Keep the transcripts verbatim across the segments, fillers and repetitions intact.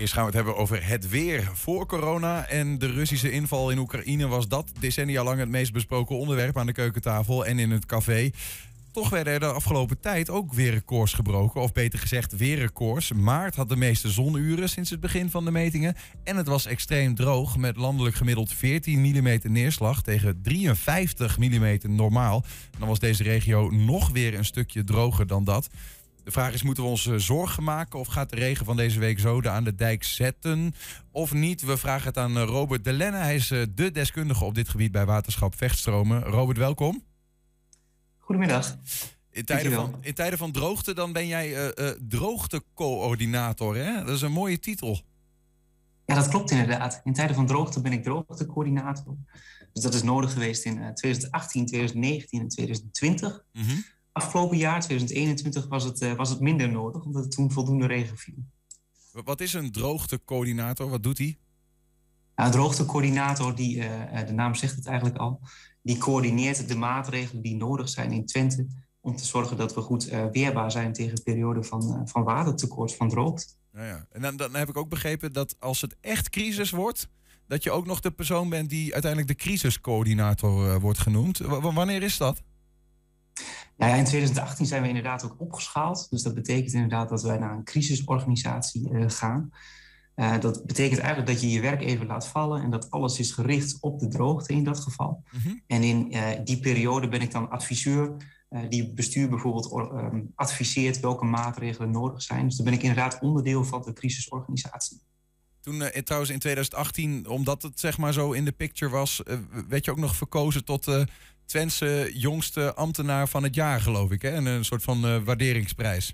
Eerst gaan we het hebben over het weer. Voor corona en de Russische inval in Oekraïne was dat decennia lang het meest besproken onderwerp aan de keukentafel en in het café. Toch werden er de afgelopen tijd ook weerrecords gebroken, of beter gezegd weerrecords. Maart had de meeste zonuren sinds het begin van de metingen. En het was extreem droog met landelijk gemiddeld veertien millimeter neerslag tegen drieënvijftig millimeter normaal. En dan was deze regio nog weer een stukje droger dan dat. De vraag is, moeten we ons zorgen maken of gaat de regen van deze week zoden aan de dijk zetten of niet? We vragen het aan Robert de Lenne. Hij is de deskundige op dit gebied bij Waterschap Vechtstromen. Robert, welkom. Goedemiddag. In tijden, van, in tijden van droogte, dan ben jij uh, uh, droogtecoördinator, hè? Dat is een mooie titel. Ja, dat klopt inderdaad. In tijden van droogte ben ik droogtecoördinator. Dus dat is nodig geweest in uh, twintig achttien, twintig negentien en twintig twintig. Mm-hmm. Afgelopen jaar, twintig eenentwintig, was het, uh, was het minder nodig, omdat het toen voldoende regen viel. Wat is een droogtecoördinator? Wat doet hij? Nou, een droogtecoördinator, die, uh, de naam zegt het eigenlijk al, die coördineert de maatregelen die nodig zijn in Twente om te zorgen dat we goed uh, weerbaar zijn tegen perioden van, uh, van watertekort, van droogte. Ja, ja. En dan, dan heb ik ook begrepen dat als het echt crisis wordt, dat je ook nog de persoon bent die uiteindelijk de crisiscoördinator uh, wordt genoemd. W- wanneer is dat? Nou ja, in twintig achttien zijn we inderdaad ook opgeschaald. Dus dat betekent inderdaad dat wij naar een crisisorganisatie uh, gaan. Uh, dat betekent eigenlijk dat je je werk even laat vallen en dat alles is gericht op de droogte in dat geval. Mm-hmm. En in uh, die periode ben ik dan adviseur uh, die het bestuur bijvoorbeeld or, um, adviseert welke maatregelen nodig zijn. Dus dan ben ik inderdaad onderdeel van de crisisorganisatie. Toen uh, trouwens in twintig achttien, omdat het zeg maar zo in de picture was, uh, werd je ook nog verkozen tot uh, Twentse jongste ambtenaar van het jaar, geloof ik, hè? En een soort van uh, waarderingsprijs.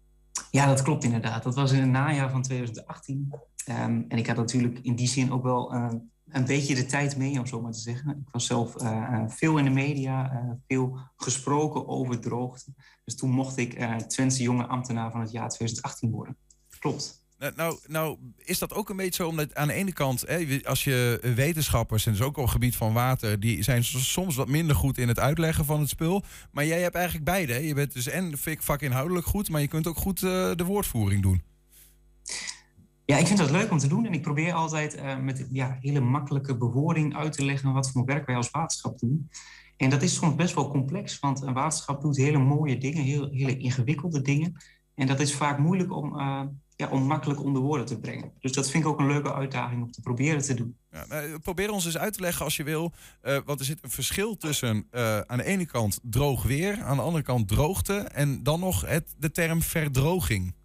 Ja, dat klopt inderdaad. Dat was in het najaar van twintig achttien. Um, en ik had natuurlijk in die zin ook wel uh, een beetje de tijd mee, om zo maar te zeggen. Ik was zelf uh, veel in de media, uh, veel gesproken over droogte. Dus toen mocht ik uh, Twentse jonge ambtenaar van het jaar twintig achttien worden. Klopt. Nou, nou, is dat ook een beetje zo, omdat aan de ene kant, hè, als je wetenschappers, en dus ook op het gebied van water, die zijn soms wat minder goed in het uitleggen van het spul. Maar jij hebt eigenlijk beide. Hè? Je bent dus en vakinhoudelijk goed, maar je kunt ook goed uh, de woordvoering doen. Ja, ik vind dat leuk om te doen. En ik probeer altijd uh, met ja, hele makkelijke bewoording uit te leggen wat voor werk wij als waterschap doen. En dat is soms best wel complex, want een waterschap doet hele mooie dingen, heel, hele ingewikkelde dingen. En dat is vaak moeilijk om... Uh, Ja, om makkelijk onder woorden te brengen. Dus dat vind ik ook een leuke uitdaging om te proberen te doen. Ja, nou, probeer ons eens uit te leggen als je wil. Uh, want er zit een verschil tussen uh, aan de ene kant droog weer, aan de andere kant droogte en dan nog het, de term verdroging.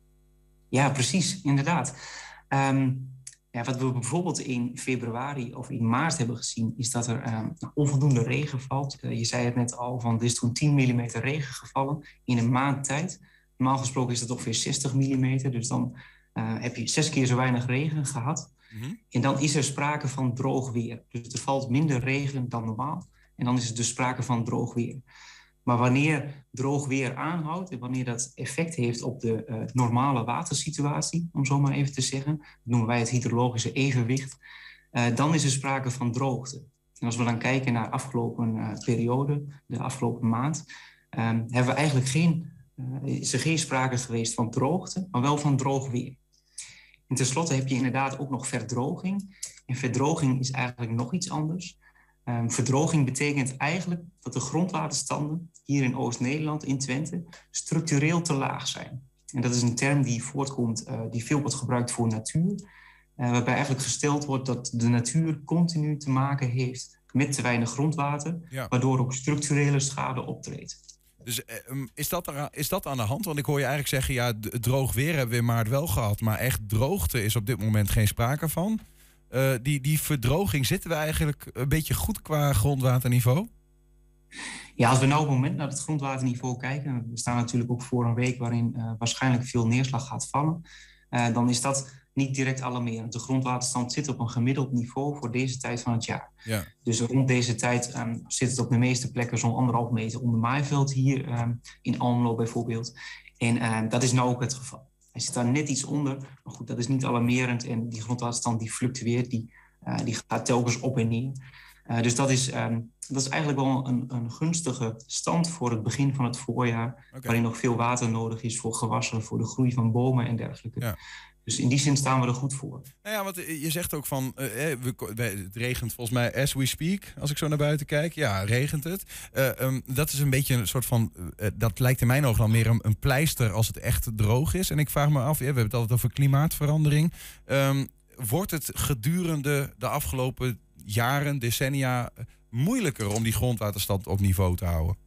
Ja, precies, inderdaad. Um, ja, wat we bijvoorbeeld in februari of in maart hebben gezien, is dat er um, onvoldoende regen valt. Uh, je zei het net al, van er is toen tien millimeter regen gevallen in een maand tijd. Normaal gesproken is dat ongeveer zestig millimeter. Dus dan uh, heb je zes keer zo weinig regen gehad. Mm-hmm. En dan is er sprake van droog weer. Dus er valt minder regen dan normaal. En dan is er dus sprake van droog weer. Maar wanneer droog weer aanhoudt en wanneer dat effect heeft op de uh, normale watersituatie, om zo maar even te zeggen, noemen wij het hydrologische evenwicht, uh, dan is er sprake van droogte. En als we dan kijken naar de afgelopen uh, periode, de afgelopen maand, uh, hebben we eigenlijk geen... Uh, is er geen sprake geweest van droogte, maar wel van droog weer. En tenslotte heb je inderdaad ook nog verdroging. En verdroging is eigenlijk nog iets anders. Um, verdroging betekent eigenlijk dat de grondwaterstanden hier in Oost-Nederland, in Twente, structureel te laag zijn. En dat is een term die voortkomt, uh, die veel wordt gebruikt voor natuur. Uh, waarbij eigenlijk gesteld wordt dat de natuur continu te maken heeft met te weinig grondwater, ja. Waardoor ook structurele schade optreedt. Dus um, is, dat er, is dat aan de hand? Want ik hoor je eigenlijk zeggen, ja, d- droog weer hebben we in maart wel gehad, maar echt droogte is op dit moment geen sprake van. Uh, die, die verdroging, zitten we eigenlijk een beetje goed qua grondwaterniveau? Ja, als we nou op het moment naar het grondwaterniveau kijken, we staan natuurlijk ook voor een week waarin uh, waarschijnlijk veel neerslag gaat vallen, uh, dan is dat niet direct alarmerend. De grondwaterstand zit op een gemiddeld niveau voor deze tijd van het jaar. Ja. Dus rond deze tijd um, zit het op de meeste plekken zo'n anderhalf meter onder maaiveld hier um, in Almelo bijvoorbeeld. En uh, dat is nou ook het geval. Hij zit daar net iets onder, maar goed, dat is niet alarmerend. En die grondwaterstand die fluctueert, die, uh, die gaat telkens op en neer. Uh, dus dat is, um, dat is eigenlijk wel een, een gunstige stand voor het begin van het voorjaar. Okay. Waarin nog veel water nodig is voor gewassen, voor de groei van bomen en dergelijke. Ja. Dus in die zin staan we er goed voor. Nou ja, want je zegt ook van, uh, we, het regent volgens mij as we speak, als ik zo naar buiten kijk. Ja, regent het. Uh, um, dat is een beetje een soort van, uh, dat lijkt in mijn ogen dan meer een, een pleister als het echt droog is. En ik vraag me af, ja, we hebben het altijd over klimaatverandering. Um, wordt het gedurende de afgelopen jaren, decennia, moeilijker om die grondwaterstand op niveau te houden?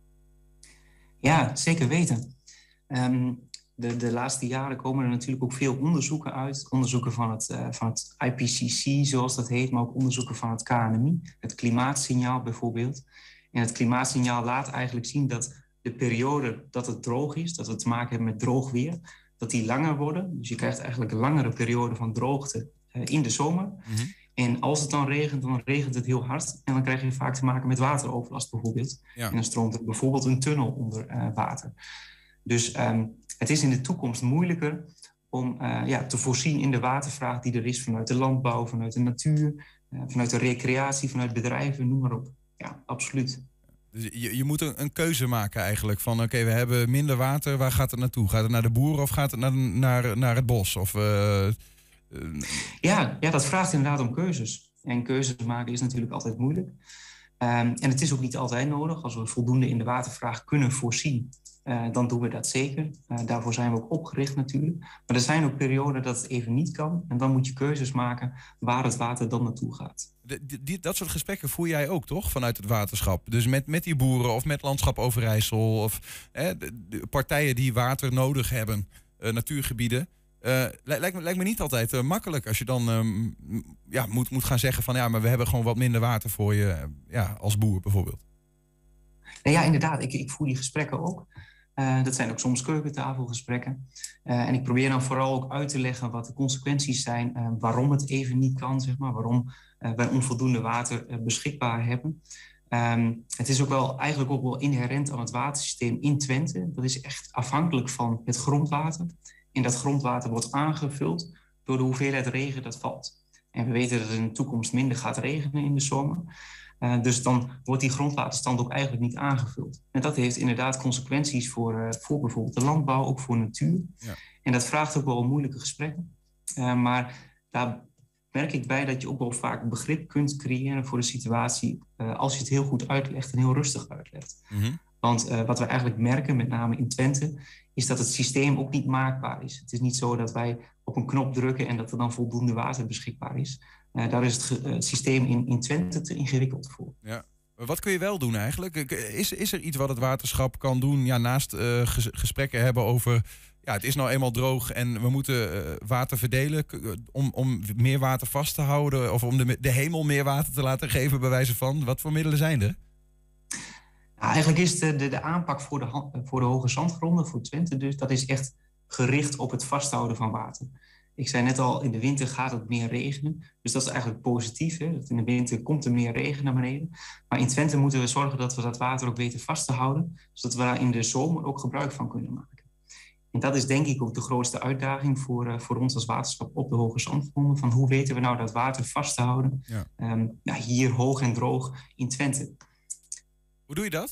Ja, zeker weten. Um, De, de laatste jaren komen er natuurlijk ook veel onderzoeken uit. Onderzoeken van het, uh, van het I P C C, zoals dat heet, maar ook onderzoeken van het K N M I. Het klimaatsignaal bijvoorbeeld. En het klimaatsignaal laat eigenlijk zien dat de periode dat het droog is, dat we te maken hebben met droog weer, dat die langer worden. Dus je krijgt eigenlijk een langere periode van droogte uh, in de zomer. Mm-hmm. En als het dan regent, dan regent het heel hard. En dan krijg je vaak te maken met wateroverlast bijvoorbeeld. Ja. En dan stroomt er bijvoorbeeld een tunnel onder uh, water. Dus um, het is in de toekomst moeilijker om uh, ja, te voorzien in de watervraag die er is vanuit de landbouw, vanuit de natuur, uh, vanuit de recreatie, vanuit bedrijven, noem maar op. Ja, absoluut. Dus je, je moet een, een keuze maken eigenlijk van oké, okay, we hebben minder water, waar gaat het naartoe? Gaat het naar de boeren of gaat het naar, naar, naar het bos? Of, uh, uh... Ja, ja, dat vraagt inderdaad om keuzes. En keuzes maken is natuurlijk altijd moeilijk. Um, en het is ook niet altijd nodig. Als we voldoende in de watervraag kunnen voorzien, Uh, dan doen we dat zeker. Uh, daarvoor zijn we ook opgericht natuurlijk. Maar er zijn ook perioden dat het even niet kan. En dan moet je keuzes maken waar het water dan naartoe gaat. De, die, dat soort gesprekken voer jij ook, toch? Vanuit het waterschap. Dus met, met die boeren of met Landschap Overijssel. Of eh, de, de partijen die water nodig hebben. Uh, natuurgebieden. Uh, lijkt, me, lijkt me niet altijd uh, makkelijk als je dan um, ja, moet, moet gaan zeggen van ja, maar we hebben gewoon wat minder water voor je. Uh, ja, als boer bijvoorbeeld. Nou ja, inderdaad. Ik, ik voer die gesprekken ook. Uh, dat zijn ook soms keukentafelgesprekken. Uh, en ik probeer dan vooral ook uit te leggen wat de consequenties zijn. Uh, waarom het even niet kan, zeg maar. Waarom uh, wij onvoldoende water uh, beschikbaar hebben. Um, het is ook wel eigenlijk ook wel inherent aan het watersysteem in Twente. Dat is echt afhankelijk van het grondwater. En dat grondwater wordt aangevuld door de hoeveelheid regen dat valt. En we weten dat er in de toekomst minder gaat regenen in de zomer. Uh, dus dan wordt die grondwaterstand ook eigenlijk niet aangevuld. En dat heeft inderdaad consequenties voor, uh, voor bijvoorbeeld de landbouw, ook voor natuur. Ja. En dat vraagt ook wel moeilijke gesprekken. Uh, maar daar merk ik bij dat je ook wel vaak begrip kunt creëren voor de situatie uh, als je het heel goed uitlegt en heel rustig uitlegt. Mm-hmm. Want uh, wat we eigenlijk merken, met name in Twente, is dat het systeem ook niet maakbaar is. Het is niet zo dat wij op een knop drukken en dat er dan voldoende water beschikbaar is. Uh, daar is het, ge- het systeem in, in Twente te ingewikkeld voor. Ja. Wat kun je wel doen eigenlijk? Is, is er iets wat het waterschap kan doen, ja, naast uh, ges- gesprekken hebben over ja, het is nou eenmaal droog en we moeten uh, water verdelen om, om meer water vast te houden of om de, de hemel meer water te laten geven bij wijze van? Wat voor middelen zijn er? Nou, eigenlijk is de, de, de aanpak voor de, voor de hoge zandgronden, voor Twente dus, dat is echt gericht op het vasthouden van water. Ik zei net al, in de winter gaat het meer regenen. Dus dat is eigenlijk positief. Hè? In de winter komt er meer regen naar beneden. Maar in Twente moeten we zorgen dat we dat water ook weten vast te houden. Zodat we daar in de zomer ook gebruik van kunnen maken. En dat is denk ik ook de grootste uitdaging voor, uh, voor ons als waterschap op de hoge zandgronden. Van hoe weten we nou dat water vast te houden? Ja. Um, ja, hier hoog en droog in Twente. Hoe doe je dat?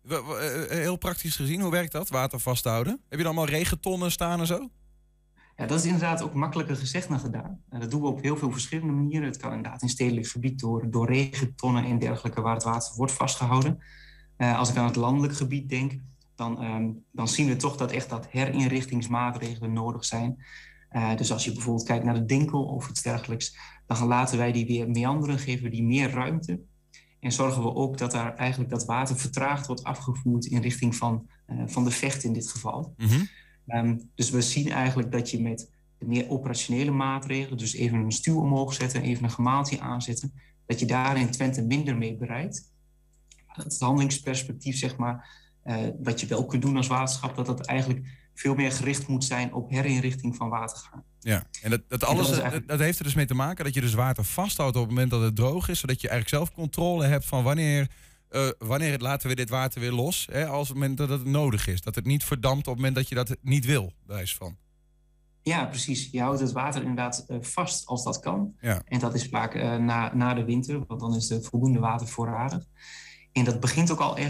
Heel praktisch gezien, hoe werkt dat? Water vasthouden? Heb je dan allemaal regentonnen staan en zo? Ja, dat is inderdaad ook makkelijker gezegd dan gedaan. Uh, dat doen we op heel veel verschillende manieren. Het kan inderdaad in stedelijk gebied door, door regentonnen en dergelijke waar het water wordt vastgehouden. Uh, als ik aan het landelijk gebied denk, dan, um, dan zien we toch dat echt dat herinrichtingsmaatregelen nodig zijn. Uh, dus als je bijvoorbeeld kijkt naar de Dinkel of iets dergelijks, dan laten wij die weer meanderen, geven we die meer ruimte. En zorgen we ook dat daar eigenlijk dat water vertraagd wordt afgevoerd in richting van, uh, van de Vecht in dit geval. Mm-hmm. Um, dus we zien eigenlijk dat je met de meer operationele maatregelen, dus even een stuw omhoog zetten, even een gemaaltje aanzetten, dat je daar in Twente minder mee bereikt. Het handelingsperspectief, zeg maar, uh, wat je wel kunt doen als waterschap, dat dat eigenlijk veel meer gericht moet zijn op herinrichting van watergaan. Ja, en dat, dat alles, en dat, eigenlijk... dat heeft er dus mee te maken dat je dus water vasthoudt op het moment dat het droog is, zodat je eigenlijk zelf controle hebt van wanneer, uh, wanneer het, laten we dit water weer los, hè, als het moment dat het nodig is. Dat het niet verdampt op het moment dat je dat niet wil, wijs van. Ja, precies. Je houdt het water inderdaad uh, vast als dat kan. Ja. En dat is vaak uh, na, na de winter, want dan is er voldoende water voorradig. En dat begint ook al echt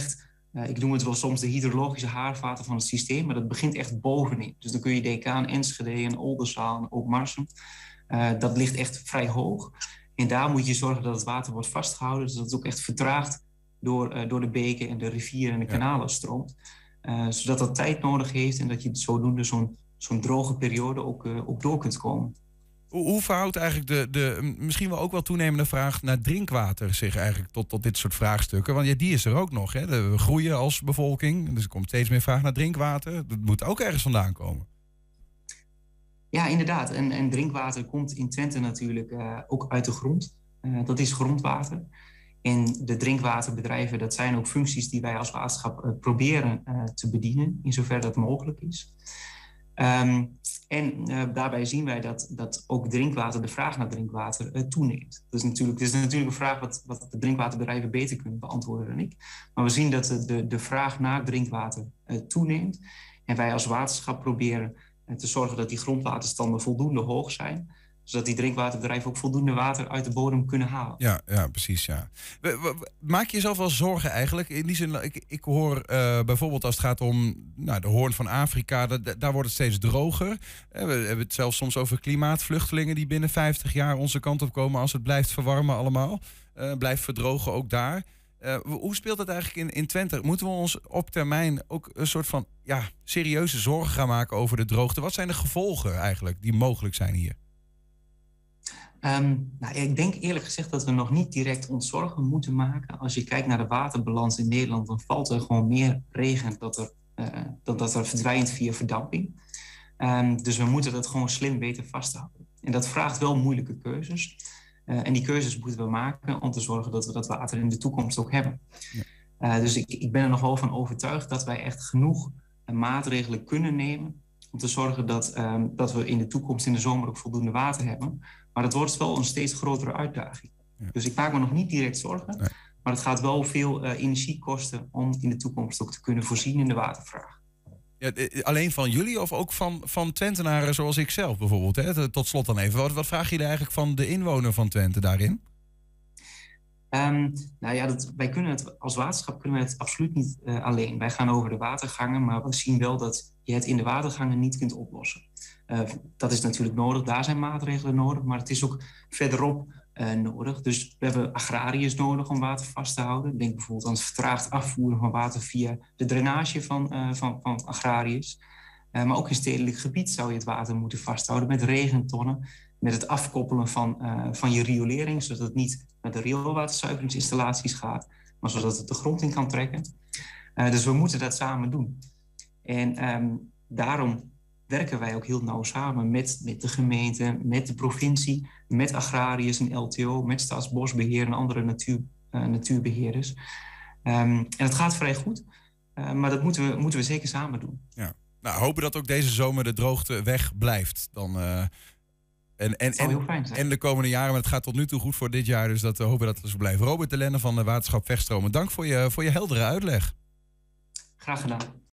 Uh, ik noem het wel soms de hydrologische haarvaten van het systeem, maar dat begint echt bovenin. Dus dan kun je denken aan Enschede en Oldenzaal en ook Marsum. Uh, dat ligt echt vrij hoog. En daar moet je zorgen dat het water wordt vastgehouden, dus dat het ook echt vertraagd door, uh, door de beken en de rivieren en de kanalen stroomt. Uh, zodat dat tijd nodig heeft en dat je zodoende zo'n zo'n droge periode ook, uh, ook door kunt komen. Hoe, hoe verhoudt eigenlijk de, de misschien wel ook wel toenemende vraag naar drinkwater zich eigenlijk tot, tot dit soort vraagstukken? Want ja, die is er ook nog. Hè? We groeien als bevolking, dus er komt steeds meer vraag naar drinkwater. Dat moet ook ergens vandaan komen. Ja, inderdaad. En, en drinkwater komt in Twente natuurlijk uh, ook uit de grond. Uh, dat is grondwater. En de drinkwaterbedrijven, dat zijn ook functies die wij als waterschap uh, proberen uh, te bedienen, in zover dat mogelijk is. Um, en uh, daarbij zien wij dat, dat ook drinkwater, de vraag naar drinkwater, uh, toeneemt. Dat is natuurlijk, dat is natuurlijk een vraag wat, wat de drinkwaterbedrijven beter kunnen beantwoorden dan ik. Maar we zien dat de, de, de vraag naar drinkwater uh, toeneemt. En wij als waterschap proberen uh, te zorgen dat die grondwaterstanden voldoende hoog zijn, zodat die drinkwaterbedrijven ook voldoende water uit de bodem kunnen halen. Ja, ja precies. Ja. Maak je jezelf wel zorgen eigenlijk? In die zin, ik, ik hoor uh, bijvoorbeeld als het gaat om nou, de Hoorn van Afrika, dat, daar wordt het steeds droger. We hebben het zelfs soms over klimaatvluchtelingen die binnen vijftig jaar onze kant op komen als het blijft verwarmen allemaal. Uh, blijft verdrogen ook daar. Uh, hoe speelt dat eigenlijk in, in Twente? Moeten we ons op termijn ook een soort van ja, serieuze zorgen gaan maken over de droogte? Wat zijn de gevolgen eigenlijk die mogelijk zijn hier? Um, nou, ik denk eerlijk gezegd dat we nog niet direct ons zorgen moeten maken. Als je kijkt naar de waterbalans in Nederland, dan valt er gewoon meer regen dat er, uh, dan dat er verdwijnt via verdamping. Um, dus we moeten dat gewoon slim weten vasthouden. En dat vraagt wel moeilijke keuzes. Uh, en die keuzes moeten we maken om te zorgen dat we dat water in de toekomst ook hebben. Ja. Uh, dus ik, ik ben er nog wel van overtuigd dat wij echt genoeg uh, maatregelen kunnen nemen om te zorgen dat, um, dat we in de toekomst in de zomer ook voldoende water hebben. Maar het wordt wel een steeds grotere uitdaging. Ja. Dus ik maak me nog niet direct zorgen. Nee. Maar het gaat wel veel uh, energie kosten om in de toekomst ook te kunnen voorzien in de watervraag. Ja, alleen van jullie of ook van, van Twentenaren zoals ik zelf bijvoorbeeld? Hè? Tot slot dan even. Wat, wat vraag je eigenlijk van de inwoner van Twente daarin? Um, nou ja, dat, wij kunnen het als waterschap kunnen we het absoluut niet uh, alleen. Wij gaan over de watergangen, maar we zien wel dat je het in de watergangen niet kunt oplossen. Uh, dat is natuurlijk nodig, daar zijn maatregelen nodig, maar het is ook verderop uh, nodig. Dus we hebben agrariërs nodig om water vast te houden. Denk bijvoorbeeld aan het vertraagd afvoeren van water via de drainage van, uh, van, van agrariërs. Uh, maar ook in stedelijk gebied zou je het water moeten vasthouden met regentonnen, met het afkoppelen van, uh, van je riolering, zodat het niet naar de rioolwaterzuiveringsinstallaties gaat, maar zodat het de grond in kan trekken. Uh, dus we moeten dat samen doen. En um, daarom werken wij ook heel nauw samen met, met de gemeente, met de provincie, met agrariërs en L T O, met Staatsbosbeheer en andere natuur, uh, natuurbeheerders. Um, en het gaat vrij goed, uh, maar dat moeten we, moeten we zeker samen doen. Ja. Nou, hopen dat ook deze zomer de droogte weg blijft. Dan, uh, en, en, en, en de komende jaren, maar het gaat tot nu toe goed voor dit jaar, dus dat we hopen dat het zo blijft. Robert de Lenne van de Waterschap Vechtstromen, dank voor je, voor je heldere uitleg. Graag gedaan.